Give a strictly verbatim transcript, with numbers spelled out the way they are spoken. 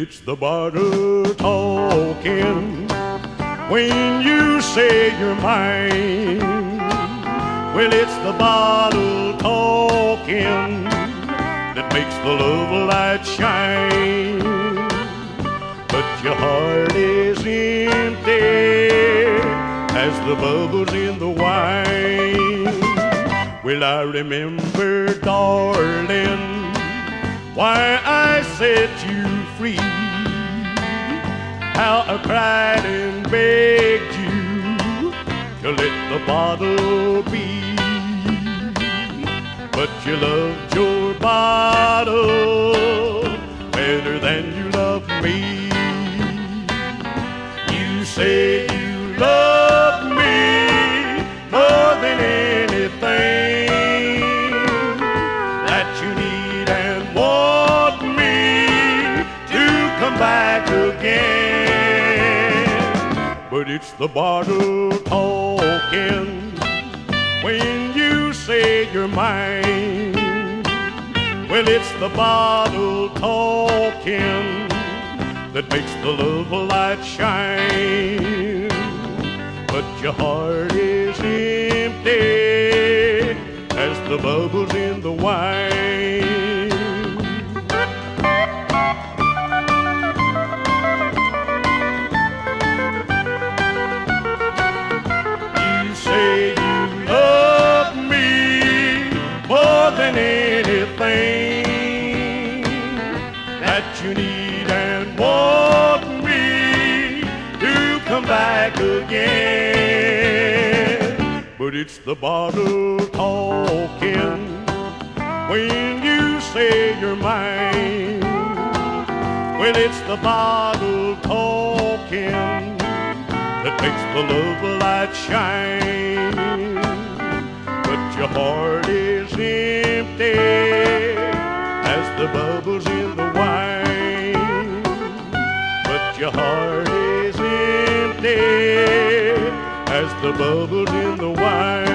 it's the bottle talking when you say you're mine. Well, it's the bottle talking that makes the love light shine. But your heart is empty as the bubbles in the wine. Well, I remember, darling, why I set you free, how I cried and begged you to let the bottle be. But you loved your bottle better than you loved me. You say you love me more than anything, that you need and want me to come back again. But it's the bottle talking when you say you're mine. Well, it's the bottle talking that makes the love light shine. But your heart is empty as the bubbles in the wine. You say you love me more than anything, that you need and want me to come back again. But it's the bottle talking when you say you're mine. Well, it's the bottle talking that makes the love light shine. But your heart is empty as the bubbles in the wine. But your heart is empty as the bubbles in the wine.